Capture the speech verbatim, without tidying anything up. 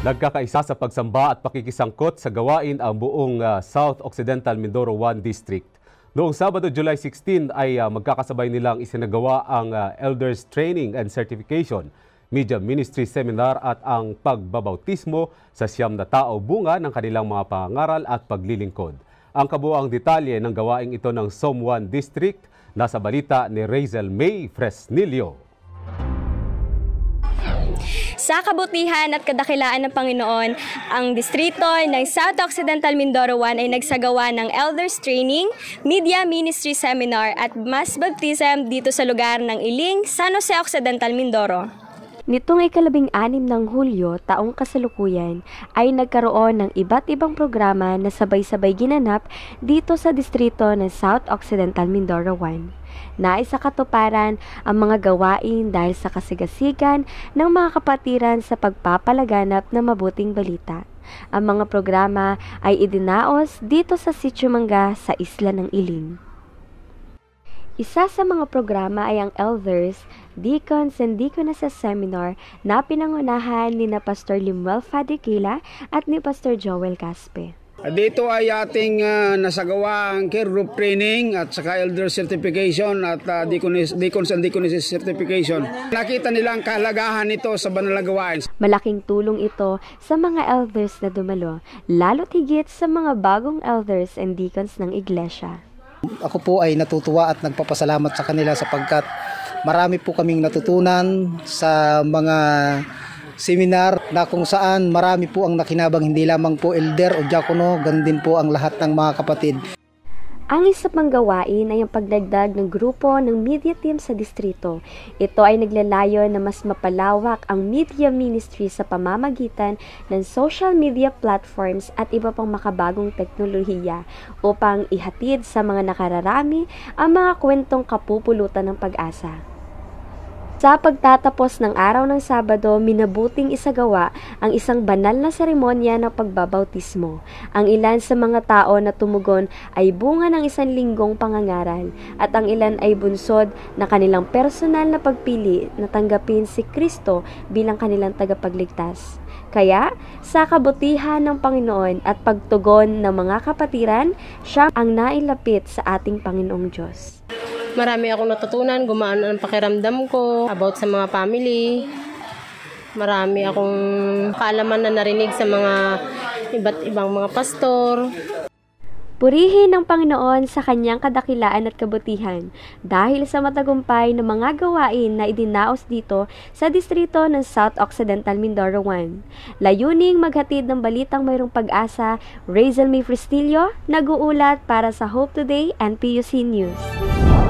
Nagkakaisa sa pagsamba at pakikisangkot sa gawain ang buong uh, South Occidental Mindoro one District. Noong Sabado, July sixteen ay uh, magkakasabay nilang isinagawa ang uh, Elders Training and Certification, Media Ministry Seminar at ang pagbabautismo sa siyam na tao bunga ng kanilang mga pangangaral at paglilingkod. Ang kabuuang detalye ng gawaing ito ng S O M one District nasa balita ni Razel May Fresnillo. Sa kabutihan at kadakilaan ng Panginoon, ang distrito ng South Occidental Mindoro one ay nagsagawa ng Elders Training, Media Ministry Seminar at Mass Baptism dito sa lugar ng Iling, San Jose Occidental, Mindoro. Nitong ikalabing anim ng Hulyo, taong kasalukuyan, ay nagkaroon ng iba't ibang programa na sabay-sabay ginanap dito sa distrito ng South Occidental Mindoro one. Nais sa katuparan ang mga gawain dahil sa kasigasigan ng mga kapatiran sa pagpapalaganap ng mabuting balita. Ang mga programa ay idinaos dito sa Sitio Manga sa isla ng Iling. Isa sa mga programa ay ang Elders, Deacons and Deaconesses Seminar na pinangunahan ni na Pastor Limuel Fadikila at ni Pastor Joel Caspe. Dito ay ating uh, nasagawa ang care group training at saka elder certification at uh, deacons, deacons and deaconesses certification. Nakita nila ang kahalagahan nito sa banal na gawain. Malaking tulong ito sa mga elders na dumalo, lalo't higit sa mga bagong elders and deacons ng iglesia. Ako po ay natutuwa at nagpapasalamat sa kanila sapagkat marami po kaming natutunan sa mga seminar na kung saan marami po ang nakinabang, hindi lamang po elder o diakono, ganun din po ang lahat ng mga kapatid. Ang isa pang gawain ay ang pagdagdag ng grupo ng media team sa distrito. Ito ay naglalayo na mas mapalawak ang media ministry sa pamamagitan ng social media platforms at iba pang makabagong teknolohiya upang ihatid sa mga nakararami ang mga kwentong kapupulutan ng pag-asa. Sa pagtatapos ng araw ng Sabado, minabuting isagawa ang isang banal na seremonya ng pagbabautismo. Ang ilan sa mga tao na tumugon ay bunga ng isang linggong pangangaral at ang ilan ay bunsod na kanilang personal na pagpili na tanggapin si Kristo bilang kanilang tagapagligtas. Kaya, sa kabutihan ng Panginoon at pagtugon ng mga kapatiran, siya ang nailapit sa ating Panginoong Diyos. Marami akong natutunan, gumaan ang pakiramdam ko about sa mga family. Marami akong kaalaman na narinig sa mga iba't ibang mga pastor. Purihin ng Panginoon sa kanyang kadakilaan at kabutihan dahil sa matagumpay ng mga gawain na idinaos dito sa distrito ng South Occidental Mindoro one. Layuning maghatid ng balitang mayroong pag-asa, Razel May Fresnillo, nag-uulat para sa Hope Today and P U C News.